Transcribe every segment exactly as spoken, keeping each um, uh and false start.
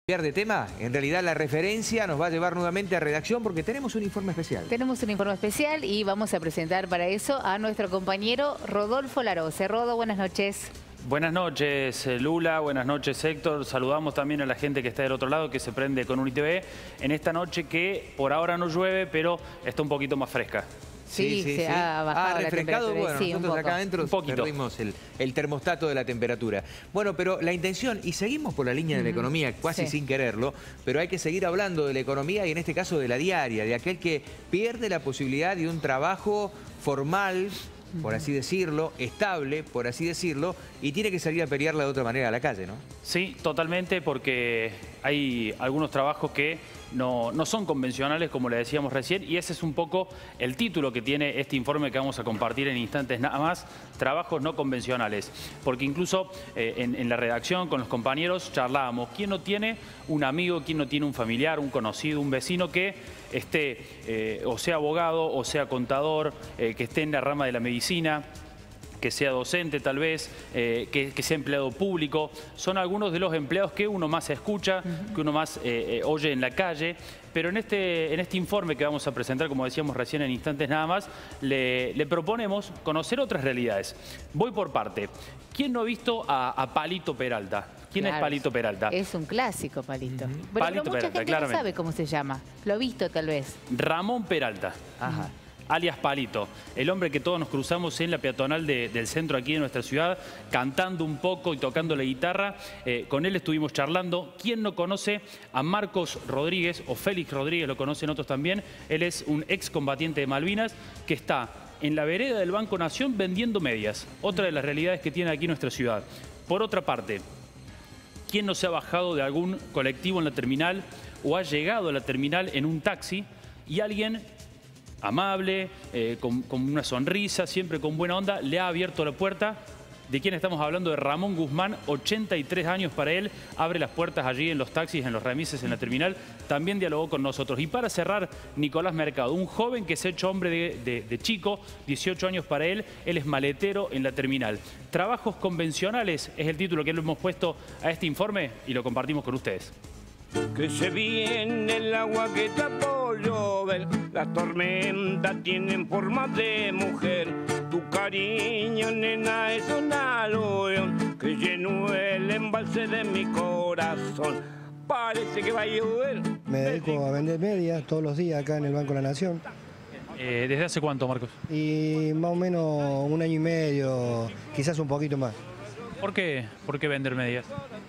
De tema, en realidad la referencia nos va a llevar nuevamente a redacción porque tenemos un informe especial. Tenemos un informe especial y vamos a presentar para eso a nuestro compañero Rodolfo Larose. Rodo, buenas noches. Buenas noches, Lula, buenas noches, Héctor. Saludamos también a la gente que está del otro lado, que se prende con UniTV en esta noche que por ahora no llueve, pero está un poquito más fresca. Sí, sí, se sí. ha bajado ah, la temperatura. Bueno, sí, nosotros acá adentro perdimos el, el termostato de la temperatura. Bueno, pero la intención, y seguimos por la línea de la economía, casi sí. sin quererlo, pero hay que seguir hablando de la economía y en este caso de la diaria, de aquel que pierde la posibilidad de un trabajo formal, por así decirlo, estable, por así decirlo, y tiene que salir a pelearla de otra manera a la calle, ¿no? Sí, totalmente, porque hay algunos trabajos que no, no son convencionales, como le decíamos recién, y ese es un poco el título que tiene este informe que vamos a compartir en instantes nada más, trabajos no convencionales. Porque incluso eh, en, en la redacción con los compañeros charlábamos, ¿quién no tiene un amigo, quién no tiene un familiar, un conocido, un vecino que esté eh, o sea abogado o sea contador, eh, que esté en la rama de la medicina, que sea docente tal vez, eh, que, que sea empleado público? Son algunos de los empleados que uno más escucha, uh-huh. que uno más eh, eh, oye en la calle. Pero en este, en este informe que vamos a presentar, como decíamos recién en instantes nada más, le, le proponemos conocer otras realidades. Voy por parte. ¿Quién no ha visto a, a Palito Peralta? ¿Quién claro, es Palito Peralta? Es un clásico, Palito. Uh-huh. pero, Palito pero mucha Peralta, gente claramente. no sabe cómo se llama. Lo ha visto tal vez. Ramón Peralta. Ajá. Uh-huh. Alias Palito, el hombre que todos nos cruzamos en la peatonal de, del centro aquí de nuestra ciudad, cantando un poco y tocando la guitarra. Eh, con él estuvimos charlando. ¿Quién no conoce a Marcos Rodríguez, o Félix Rodríguez, lo conocen otros también? Él es un excombatiente de Malvinas que está en la vereda del Banco Nación vendiendo medias. Otra de las realidades que tiene aquí nuestra ciudad. Por otra parte, ¿quién no se ha bajado de algún colectivo en la terminal o ha llegado a la terminal en un taxi y alguien amable, eh, con, con una sonrisa, siempre con buena onda, le ha abierto la puerta? ¿De quién estamos hablando? De Ramón Guzmán, ochenta y tres años para él, abre las puertas allí en los taxis, en los remises, en la terminal, también dialogó con nosotros. Y para cerrar, Nicolás Mercado, un joven que se ha hecho hombre de, de, de chico, dieciocho años para él, él es maletero en la terminal. Trabajos convencionales es el título que le hemos puesto a este informe y lo compartimos con ustedes. Que se viene el agua que tapó llover, las tormentas tienen forma de mujer. Tu cariño, nena, es un aluvión que llenó el embalse de mi corazón. Parece que va a llover. Me dedico a vender medias todos los días acá en el Banco de la Nación. Eh, ¿Desde hace cuánto, Marcos? Y más o menos un año y medio, quizás un poquito más. ¿Por qué? ¿Por qué vender medias?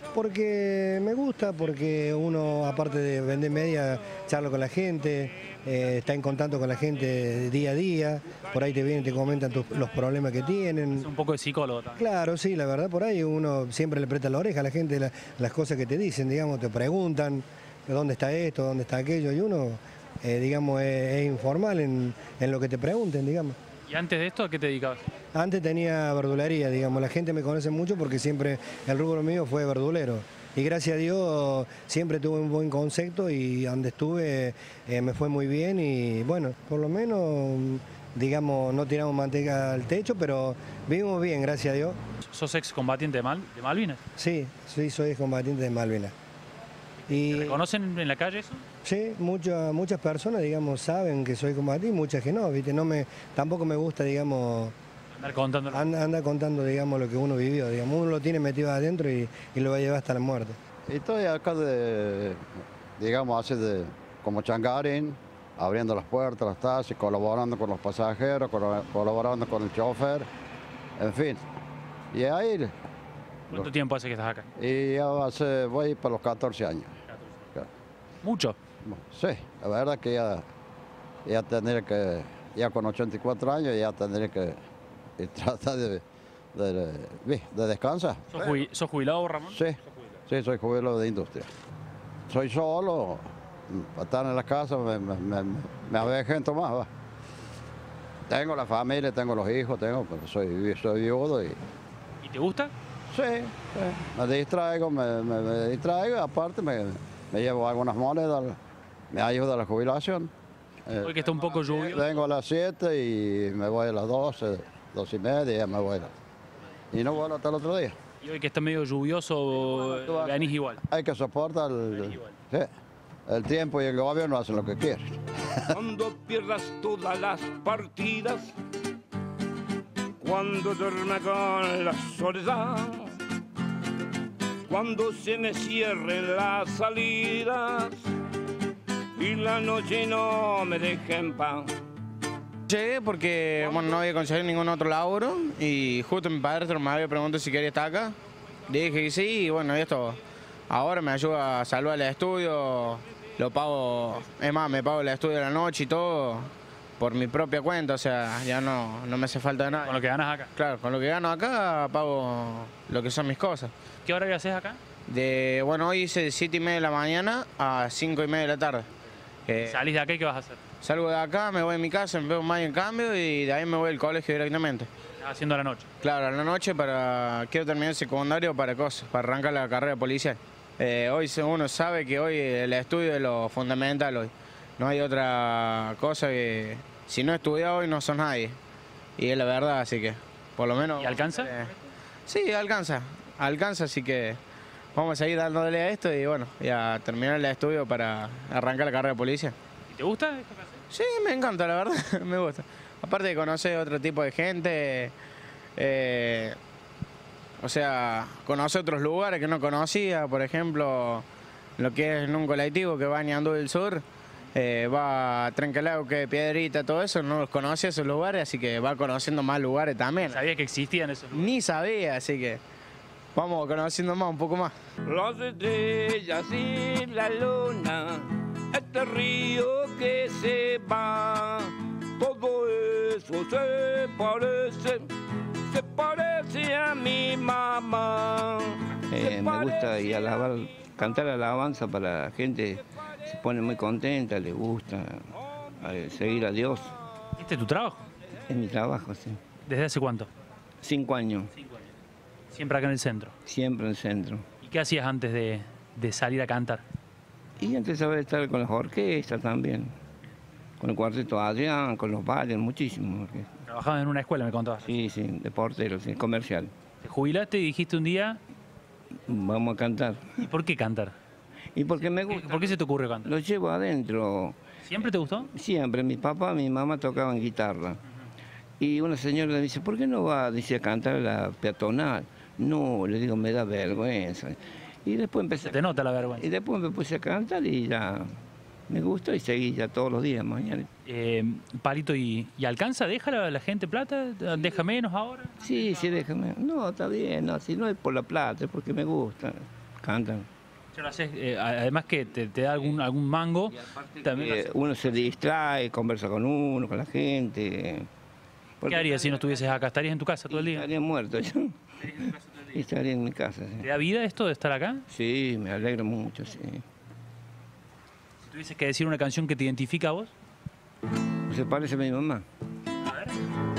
Porque me gusta, porque uno, aparte de vender medias, charla con la gente, eh, está en contacto con la gente día a día, por ahí te vienen, te comentan tus, los problemas que tienen. Es un poco de psicólogo también. Claro, sí, la verdad, por ahí uno siempre le presta la oreja a la gente, la, las cosas que te dicen, digamos, te preguntan dónde está esto, dónde está aquello, y uno, eh, digamos, es, es informal en, en lo que te pregunten, digamos. ¿Y antes de esto a qué te dedicabas? Antes tenía verdulería, digamos, la gente me conoce mucho porque siempre el rubro mío fue verdulero. Y gracias a Dios siempre tuve un buen concepto y donde estuve eh, me fue muy bien y bueno, por lo menos, digamos, no tiramos manteca al techo, pero vivimos bien, gracias a Dios. ¿Sos excombatiente de, Mal, de Malvinas? Sí, sí, soy excombatiente de Malvinas. Y, ¿Te reconocen en la calle eso? Sí, muchas muchas personas, digamos, saben que soy combatiente y muchas que no, ¿viste? No me, tampoco me gusta, digamos, andar contando, anda, anda contando, digamos, lo que uno vivió, digamos, uno lo tiene metido adentro y, y lo va a llevar hasta la muerte. Estoy acá de, digamos, así de, como changarín, abriendo las puertas, las taxis, colaborando con los pasajeros, colaborando con el chofer, en fin. Y ahí... ¿Cuánto lo, tiempo hace que estás acá? Y ya hace, voy para los catorce años. ¿Mucho? Sí, la verdad que ya, ya tendré que, ya con ochenta y cuatro años, ya tendré que tratar de, de, de, de descansar. ¿Sos, jubil, ¿Sos jubilado, Ramón? Sí, sí, soy jubilado de industria. Soy solo, para estar en la casa me, me, me, me avejento más, va. Tengo la familia, tengo los hijos, tengo, pero soy, soy viudo. Y... ¿Y te gusta? Sí, sí, me distraigo, me, me, me distraigo y aparte me, me llevo algunas monedas, me ayuda a la jubilación. Hoy que está un poco lluvioso. Vengo a las siete y me voy a las doce, doce y media y ya me voy. Y no vuelvo hasta el otro día. Y hoy que está medio lluvioso, venís igual. Hay que soportar el, sí, el tiempo y el gobierno hacen lo que quieren. Cuando pierdas todas las partidas, cuando duerma con la soledad, cuando se me cierren las salidas y la noche no me deje en paz. Llegué porque bueno, no había conseguido ningún otro laburo y justo mi padre me había preguntado si quería estar acá. Le dije que sí y bueno, esto ahora me ayuda a salvar el estudio, lo pago, es más, me pago el estudio de la noche y todo por mi propia cuenta, o sea, ya no, no me hace falta de nada. Con lo que ganas acá. Claro, con lo que gano acá pago lo que son mis cosas. ¿Qué horario haces acá? De, bueno, hoy hice de siete y media de la mañana a cinco y media de la tarde. Eh, ¿Salís de acá y qué vas a hacer? Salgo de acá, me voy a mi casa, me veo más en cambio y de ahí me voy al colegio directamente. ¿Estás haciendo a la noche? Claro, a la noche para quiero terminar el secundario para cosas, para arrancar la carrera policial. Eh, hoy uno sabe que hoy el estudio es lo fundamental hoy. No hay otra cosa que si no estudias hoy no sos nadie. Y es la verdad, así que por lo menos... ¿Y alcanza? Eh, sí, alcanza, alcanza, así que vamos a seguir dándole a esto y bueno, ya terminar el estudio para arrancar la carrera de policía. ¿Y te gusta esto que haces? Sí, me encanta, la verdad, me gusta. Aparte de conocer otro tipo de gente, eh, o sea, conocer otros lugares que no conocía, por ejemplo, lo que es en un colectivo que va a Ñandú del Sur, eh, va a Trenquelauque, Piedrita, todo eso, no los conocía esos lugares, así que va conociendo más lugares también. ¿Sabías que existían esos lugares? Ni sabía, así que vamos conociendo más, un poco más. Las estrellas y la luna, este río que se va, todo eso se parece, se parece a mi mamá. Eh, me gusta y alabar, cantar alabanza para la gente, se pone muy contenta, le gusta eh, seguir a Dios. ¿Este es tu trabajo? Es mi trabajo, sí. ¿Desde hace cuánto? Cinco años. Cinco años. ¿Siempre acá en el centro? Siempre en el centro. ¿Y qué hacías antes de, de salir a cantar? Y antes de estar con las orquestas también, con el Cuarteto Adrián, con los bailes, muchísimo. Trabajabas en una escuela, me contabas. Sí, sí, de portero, sí, comercial. Te jubilaste y dijiste un día... Vamos a cantar. ¿Y por qué cantar? Y porque me gusta. ¿Por qué se te ocurre cantar? Lo llevo adentro. ¿Siempre te gustó? Siempre. Mi papá y mi mamá tocaban guitarra. Y una señora le dice, ¿por qué no va dice, a cantar a la peatonal? No, le digo, me da vergüenza. Y después empecé... Se te nota la vergüenza. Y después me puse a cantar y ya me gustó y seguí ya todos los días mañana. Eh, Palito, ¿y, ¿y alcanza? ¿Deja la, la gente plata? ¿Deja menos ahora? Sí, sí, déjame. No, está bien, no, si no es por la plata, es porque me gusta. Cantan. Lo haces, eh, además que te, te da algún, algún mango. También Eh, uno se distrae, conversa con uno, con la gente. ¿Qué harías si no estuvieses acá? ¿Estarías en tu casa todo el día? Estaría muerto yo. Y estaría en mi casa, sí. ¿Te da vida esto de estar acá? Sí, me alegro mucho, sí. Si tuvieses que decir una canción que te identifica a vos. Se parece a mi mamá. A ver.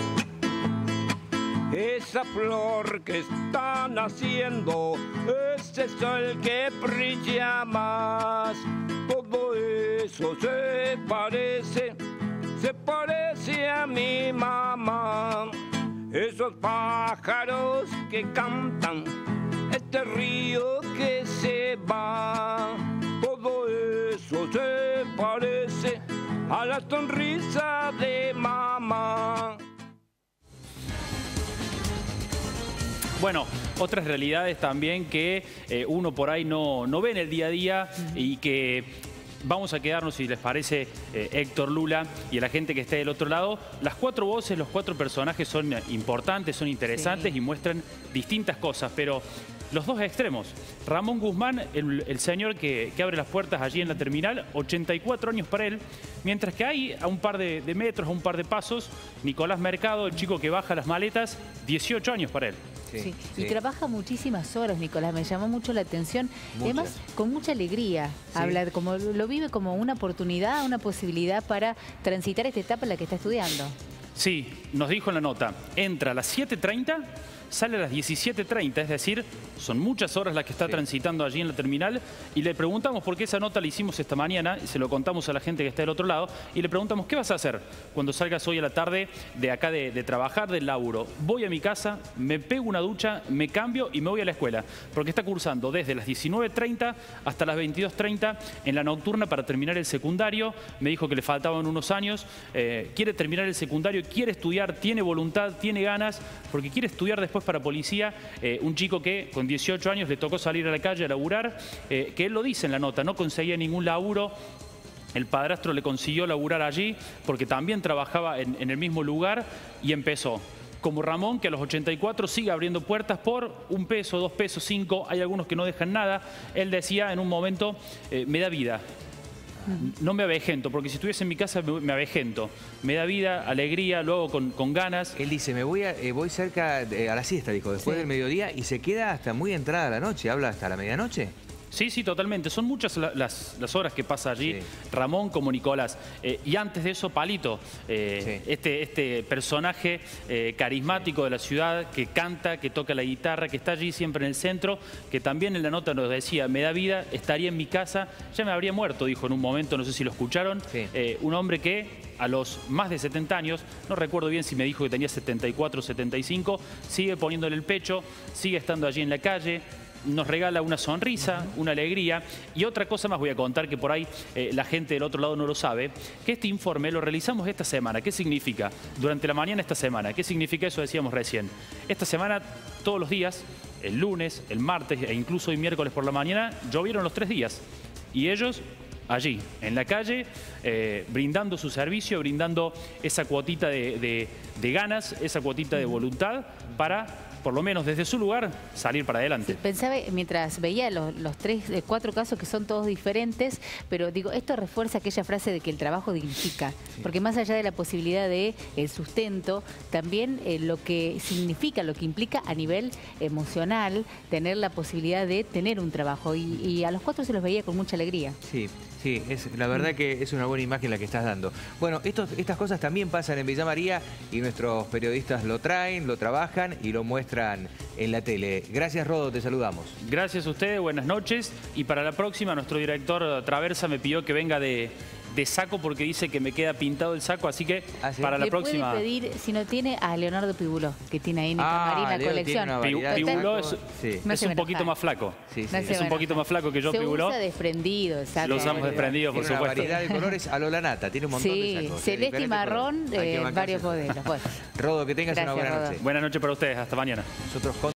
Esa flor que está naciendo, ese sol que brilla más, todo eso se parece, se parece a mi mamá. Esos pájaros que cantan, este río que se va, todo eso se parece a la sonrisa de mamá. Bueno, otras realidades también que eh, uno por ahí no, no ve en el día a día y que vamos a quedarnos, si les parece, eh, Héctor Lula y a la gente que esté del otro lado. Las cuatro voces, los cuatro personajes son importantes, son interesantes, sí, y muestran distintas cosas, pero los dos extremos. Ramón Guzmán, el, el señor que, que abre las puertas allí en la terminal, ochenta y cuatro años para él, mientras que hay a un par de, de metros, a un par de pasos, Nicolás Mercado, el chico que baja las maletas, dieciocho años para él. Sí, sí. Sí. Y trabaja muchísimas horas, Nicolás, me llamó mucho la atención. Muchas. Además, con mucha alegría, Sí. habla, como lo vive como una oportunidad, una posibilidad para transitar esta etapa en la que está estudiando. Sí, nos dijo en la nota, entra a las siete treinta, sale a las diecisiete treinta, es decir, son muchas horas las que está sí. transitando allí en la terminal, y le preguntamos, porque esa nota la hicimos esta mañana, y se lo contamos a la gente que está del otro lado, y le preguntamos, ¿qué vas a hacer cuando salgas hoy a la tarde de acá de, de trabajar, del laburo? Voy a mi casa, me pego una ducha, me cambio y me voy a la escuela, porque está cursando desde las diecinueve treinta hasta las veintidós treinta en la nocturna para terminar el secundario. Me dijo que le faltaban unos años, eh, quiere terminar el secundario, quiere estudiar, tiene voluntad, tiene ganas, porque quiere estudiar después para policía. Eh, un chico que con dieciocho años le tocó salir a la calle a laburar, eh, que él lo dice en la nota, no conseguía ningún laburo. El padrastro le consiguió laburar allí porque también trabajaba en, en el mismo lugar y empezó. Como Ramón, que a los ochenta y cuatro sigue abriendo puertas por un peso, dos pesos, cinco. Hay algunos que no dejan nada. Él decía en un momento, eh, me da vida. No me avejento, porque si estuviese en mi casa me, me avejento. Me da vida, alegría, luego con, con ganas. Él dice, me voy, a, eh, voy cerca de, a la siesta, dijo, después sí. del mediodía, y se queda hasta muy entrada la noche. ¿Habla hasta la medianoche? Sí, sí, totalmente. Son muchas las, las horas que pasa allí, sí. Ramón como Nicolás. Eh, y antes de eso, Palito, eh, sí. este, este personaje eh, carismático de la ciudad, que canta, que toca la guitarra, que está allí siempre en el centro, que también en la nota nos decía, me da vida, estaría en mi casa, ya me habría muerto, dijo en un momento, no sé si lo escucharon. Sí. Eh, un hombre que a los más de setenta años, no recuerdo bien si me dijo que tenía setenta y cuatro, setenta y cinco, sigue poniéndole el pecho, sigue estando allí en la calle, nos regala una sonrisa, una alegría. Y otra cosa más voy a contar que por ahí eh, la gente del otro lado no lo sabe, que este informe lo realizamos esta semana. ¿Qué significa? Durante la mañana esta semana. ¿Qué significa eso? Decíamos recién. Esta semana, todos los días, el lunes, el martes e incluso hoy miércoles por la mañana, llovieron los tres días. Y ellos allí, en la calle, eh, brindando su servicio, brindando esa cuotita de, de, de ganas, esa cuotita de voluntad para, por lo menos desde su lugar, salir para adelante. Sí, pensaba, mientras veía los, los tres, eh, cuatro casos que son todos diferentes, pero digo, esto refuerza aquella frase de que el trabajo dignifica, sí. porque más allá de la posibilidad de el sustento, también eh, lo que significa, lo que implica a nivel emocional, tener la posibilidad de tener un trabajo, y, y a los cuatro se los veía con mucha alegría. Sí. Sí, es, la verdad que es una buena imagen la que estás dando. Bueno, estos, estas cosas también pasan en Villa María y nuestros periodistas lo traen, lo trabajan y lo muestran en la tele. Gracias, Rodo, te saludamos. Gracias a ustedes, buenas noches. Y para la próxima, nuestro director Traversa me pidió que venga de... de saco porque dice que me queda pintado el saco, así que ¿Ah, sí? para la Le próxima... puede pedir, si no tiene, a Leonardo Pibuló, que tiene ahí en ah, Camarín la Leo colección. Pibuló es, sí. no es un poquito más flaco. Sí, sí. No es un poquito más flaco que yo, se Pibuló. Se usa desprendido, exacto. Lo usamos desprendido, por tiene supuesto. Tiene una variedad de colores a lo Lanata, tiene un montón sí, de sacos. Celeste y marrón, eh, varios modelos. Bueno. Rodo, que tengas Gracias, una buena Rodo. noche. Buenas noches para ustedes, hasta mañana. Nosotros